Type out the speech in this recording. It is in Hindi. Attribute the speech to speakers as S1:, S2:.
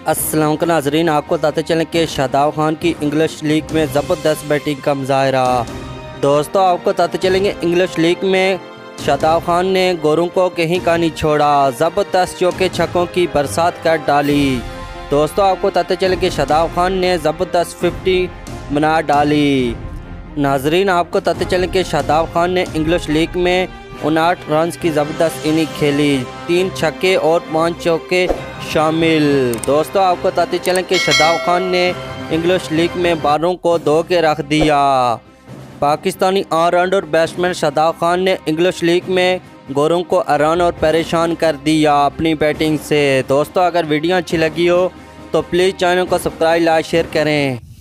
S1: अस्सलाम वालेकुम नाज़रीन, आपको बताते चलें कि शादाब खान की इंग्लिश लीग में ज़बरदस्त बैटिंग का मुजाहरा। दोस्तों आपको बताते चलेंगे इंग्लिश लीग में शादाब खान ने गोरों को कहीं का नहीं छोड़ा, ज़बरदस्त चौके छक्कों की बरसात कर डाली। दोस्तों आपको बताते चलें कि शादाब खान ने ज़बरदस्त 50 बना डाली। नाज़रीन आपको बताते चलें कि शादाब खान ने इंग्लिश लीग में 59 रन की ज़बरदस्त इनिंग खेली, 3 छक्के और 5 चौके शामिल। दोस्तों आपको बताते चलें कि शादाब खान ने इंग्लिश लीग में बालों को धो के रख दिया। पाकिस्तानी ऑलराउंडर बैट्समैन शादाब खान ने इंग्लिश लीग में गोरों को हैरान और परेशान कर दिया अपनी बैटिंग से। दोस्तों अगर वीडियो अच्छी लगी हो तो प्लीज़ चैनल को सब्सक्राइब लाइक शेयर करें।